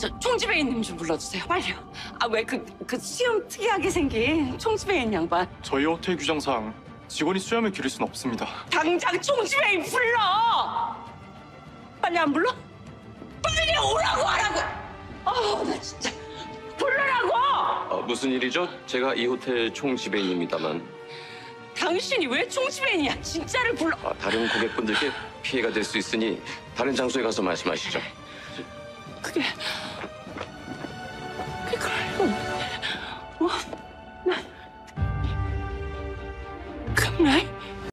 저 총지배인님 좀 불러주세요. 빨리요. 아, 왜 그 수염 특이하게 생긴 총지배인 양반. 저희 호텔 규정상 직원이 수염을 기를 수는 없습니다. 당장 총지배인 불러! 빨리 안 불러? 빨리 오라고 하라고! 나 진짜 불러라고! 무슨 일이죠? 제가 이 호텔 총지배인입니다만 당신이 왜 총지배인이야? 진짜를 불러. 다른 고객분들께 피해가 될 수 있으니 다른 장소에 가서 말씀하시죠. 그게